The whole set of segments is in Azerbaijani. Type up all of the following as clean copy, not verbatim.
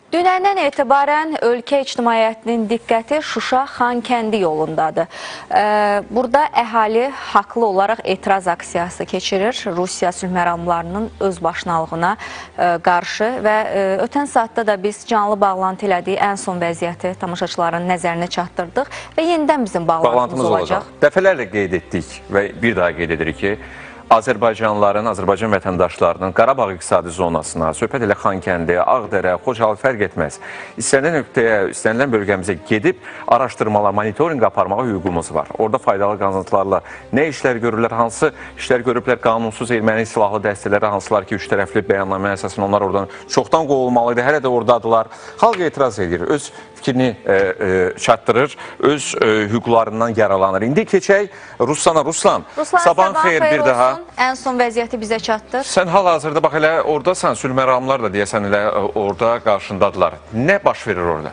Dünəndən etibarən ölkə ictimaiyyətinin diqqəti Şuşa-Xankəndi yolundadır. Burada əhali haqlı olaraq etiraz aksiyası keçirir Rusiya sülh məramlarının özbaşınalığına qarşı və ötən saatda da biz canlı bağlantı elədik, ən son vəziyyəti tamaşaçıların nəzərinə çatdırdıq və yenidən bizim bağlantımız olacaq. Dəfələrlə qeyd etdik və bir daha qeyd edirik ki, Azərbaycanlıların, Azərbaycan vətəndaşlarının Qarabağ iqtisadi zonasına, söhbət elə Xankəndi, Ağdərə, Xocalı fərq etməz. İstənilən nöqtəyə, istənilən bölgəmizə gedib araşdırmalar, monitorinq aparmağa hüququmuz var. Orada faydalı qazıntılarla nə işlər görürlər, hansı işlər görüblər, qanunsuz erməni silahlı dəstələri, hansılar ki, üç tərəfli bəyannamə əsasında onlar oradan çoxdan qovulmalıydı, hələ də oradadılar. Xalq etiraz edir, öz fikrini çatdırır, öz hüquqlarından yaralanır. İndi keçək Ruslana. Ruslan, sabahın xeyir bir daha. Ən son vəziyyəti bizə çatdır. Sən hal-hazırda bax elə oradasan, sülh məramlar da deyəsən elə orada qarşındadılar. Nə baş verir orada?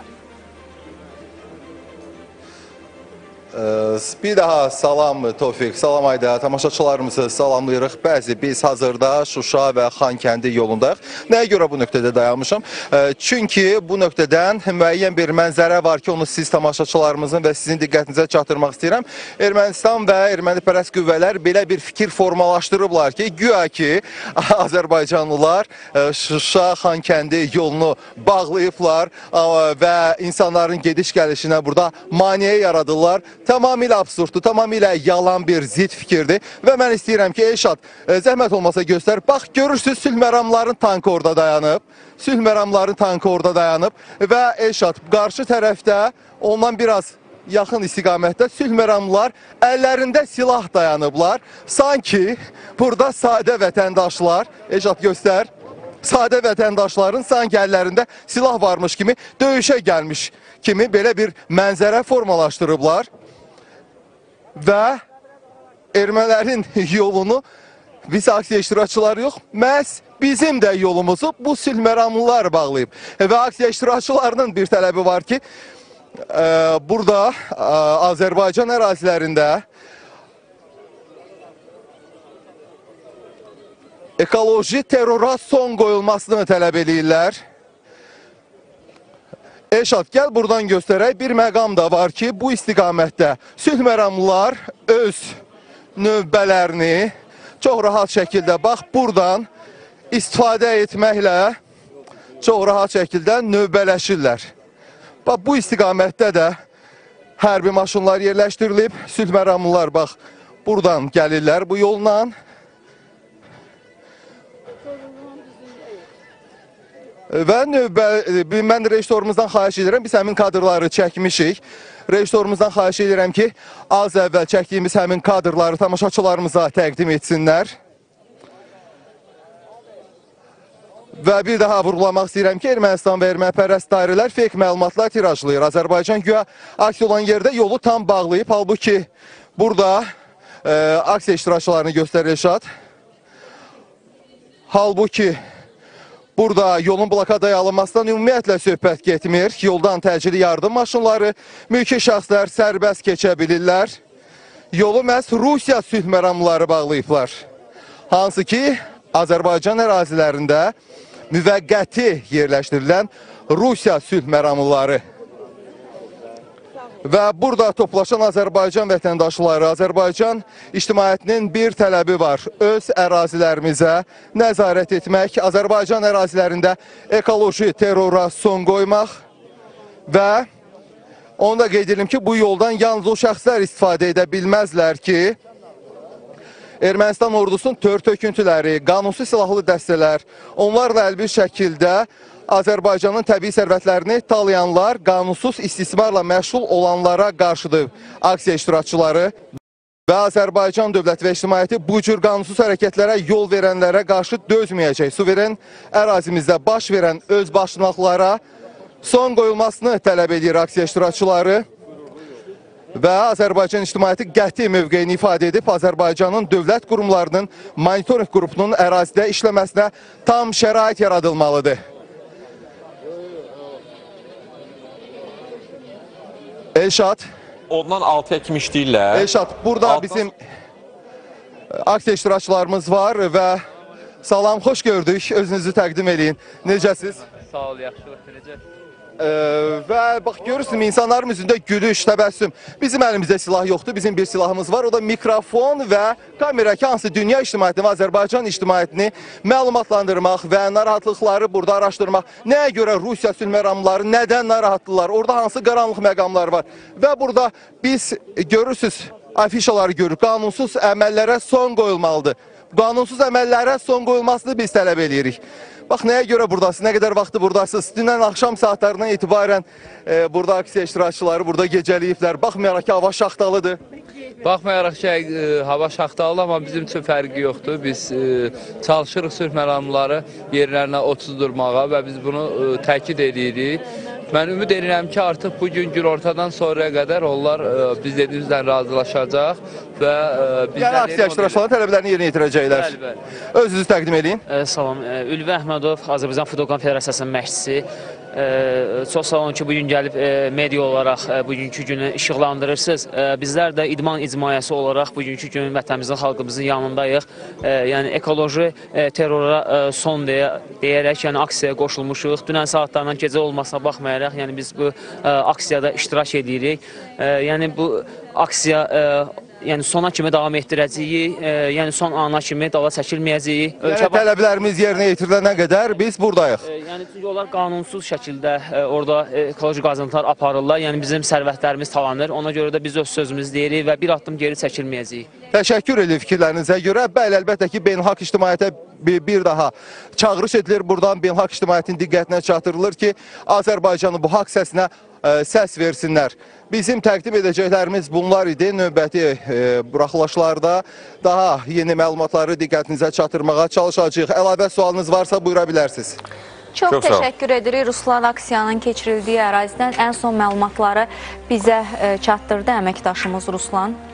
Bir daha salam Tofiq, salam Ayda, tamaşaçılarımızı salamlayırıq. Bəzi biz hazırda Şuşa və Xankəndi yolundayıq. Nəyə görə bu nöqtədə dayanmışam? Çünki bu nöqtədən müəyyən bir mənzərə var ki, onu siz tamaşaçılarımızın və sizin diqqətinizə çatdırmaq istəyirəm. Ermənistan və ermənipərəst qüvvələr belə bir fikir formalaşdırıblar ki, güya ki, Azərbaycanlılar Şuşa, Xankəndi yolunu bağlayıblar və insanların gediş-gəlişinə burada maneə yaradırlar. Tamamilə absurddur, tamamilə yalan bir zid fikirdir və mən istəyirəm ki, Elşad, zəhmət olmasa göstər. Bax, görürsünüz, sülh məramların tankı orada dayanıb. Sülh məramların tankı orada dayanıb və Elşad, qarşı tərəfdə ondan biraz yaxın istiqamətdə sülh məramlar əllərində silah dayanıblar. Sanki burada sadə vətəndaşlar, Elşad göstər, sadə vətəndaşların sanki əllərində silah varmış kimi, döyüşə gəlmiş kimi belə bir mənzərə formalaşdırıblar. Və ermənilərin yolunu biz aksiya iştirakçıları yox, məhz bizim də yolumuzu bu sülh məramlılar bağlayıb. Və aksiya iştirakçılarının bir tələbi var ki, burada Azərbaycan ərazilərində ekoloji terrora son qoyulmasını tələb edirlər. Elşad, gəl buradan göstərək. Bir məqam da var ki, bu istiqamətdə sülh məramlılar öz növbələrini çox rahat şəkildə, bax, buradan istifadə etməklə çox rahat şəkildə növbələşirlər. Bax, bu istiqamətdə də hərbi maşınlar yerləşdirilib. Sülh məramlılar, bax, buradan gəlirlər bu yolla. Və mən rejissorumuzdan xahiş edirəm, biz həmin kadrları çəkmişik. Rejissorumuzdan xahiş edirəm ki, az əvvəl çəkdiyimiz həmin kadrları tamaşaçılarımıza təqdim etsinlər. Və bir daha vurğulamaq istəyirəm ki, Ermənistan və ermənipərəst dairələr fake məlumatlar tirajlayır. Azərbaycan güya aksiya olan yerdə yolu tam bağlayıb. Halbuki burada aksiya iştirakçılarını göstərir Elşad. Halbuki burada yolun blokadaya alınmasından ümumiyyətlə söhbət getmir. Yoldan təcili yardım maşınları, mülki şəxslər sərbəst keçə bilirlər. Yolu məhz Rusiya sülh məramlıları bağlayıblar. Hansı ki, Azərbaycan ərazilərində müvəqqəti yerləşdirilən Rusiya sülh məramlıları. Və burada toplaşan Azərbaycan vətəndaşları, Azərbaycan ictimaiyyətinin bir tələbi var. Öz ərazilərimizə nəzarət etmək, Azərbaycan ərazilərində ekoloji terrora son qoymaq və onu da qeyd edelim ki, bu yoldan yalnız o şəxslər istifadə edə bilməzlər ki, Ermənistan ordusunun tör-töküntüləri, qanunsuz silahlı dəstələr, onlarla əlbir şəkildə Azərbaycanın təbii sərvətlərini talayanlar, qanunsuz istismarla məşğul olanlara qarşıdır aksiya iştirakçıları və Azərbaycan dövləti və ictimaiyyəti bu cür qanunsuz hərəkətlərə yol verənlərə qarşı dözməyəcək. Suveren ərazimizdə baş verən özbaşınlıqlara son qoyulmasını tələb edir aksiya iştirakçıları və Azərbaycan ictimaiyyəti qəti mövqeyini ifadə edib Azərbaycanın dövlət qurumlarının monitorinq qrupunun ərazidə işləməsinə tam şərait yaradılmalıdır. Elşad. Ondan 6-ya kimi işləyirlər. Elşad, burada bizim aksiya iştirakçılarımız var və salam, xoş gördük. Özünüzü təqdim edin. Necəsiz? Sağ ol, yaxşılıq necə? Və bax görürsünüz insanların üzündə gülüş, təbəssüm. Bizim əlimizdə silah yoxdur, bizim bir silahımız var. O da mikrofon və kamera ki, hansı dünya ictimaiyyətini və Azərbaycan ictimaiyyətini məlumatlandırmaq və narahatlıqları burada araşdırmaq. Nəyə görə Rusiya sülh məramları, nədən narahatdırlar, orada hansı qaranlıq məqamlar var. Və burada biz görürsünüz, afişaları görürük, qanunsuz əməllərə son qoyulmalıdır. Qanunsuz əməllərə son qoyulmasını biz tələb edirik. Bax, nəyə görə buradasınız, nə qədər vaxtı buradasınız? Dünən axşam saatlarından etibarən burada aksiya iştirakçıları burada gecəliyiblər. Baxmayaraq ki, hava şaxtalıdır. Baxmayaraq ki, hava şaxtalı, amma bizim üçün fərqi yoxdur. Biz çalışırıq sülh məramları yerlərinə otuzdurmağa və biz bunu təkid edirik. Mən ümid edirəm ki, artıq bugün günortadan sonraya qədər onlar biz dediyimizdən razılaşacaq və Yəni aksiya iştirakçılarının tələblərini yerinə yetirəcəklər. Bəli, bəli. Özünüzü təqdim edin. Salam, Ülvi Əhmədov, Azərbaycan Futbol Konfederasiyasının məşqçisi. Çox sağ olun ki, bugün gəlib media olaraq bugünkü günü işıqlandırırsınız. Bizlər də idman icmayəsi olaraq bugünkü gün vətənimizin, xalqımızın yanındayıq. Yəni ekoloji terrora son deyərək yəni aksiyaya qoşulmuşuq. Dünən saatlarından gecə olmasına baxmayaraq, yəni biz bu aksiyada iştirak edirik. Yəni bu aksiya yəni sona kimi davam etdirəcəyik, yəni son ana kimi dala çəkilməyəcəyik. Yəni tələblərimiz yerinə yetirilənə qədər biz buradayıq. Yəni çünki onlar qanunsuz şəkildə orada ekoloji qazıntılar aparırlar. Yəni bizim sərvətlərimiz talanır. Ona görə də biz öz sözümüzü deyirik və bir addım geri çəkilməyəcəyik. Təşəkkür edir fikirlərinizə görə. Bəli, əlbəttə ki, beynəlxalq ictimaiyyətə bir daha çağırış edilir. Buradan beynəlxalq ictimaiyyətin diqqətinə çatdırılır ki, Azərbaycanın bu haqq səsinə səs versinlər. Bizim təqdim edəcəklərimiz bunlar idi. Növbəti buraxılışlarda daha yeni məlumatları diqqətinizə çatdırmağa çalışacağıq. Əlavə sualınız varsa buyura bilərsiniz. Çox təşəkkür edirik Ruslan aksiyanın keçirildiyi ərazidən. Ən son məlumatları bizə çatdırdı əməkdaşımız Ruslan.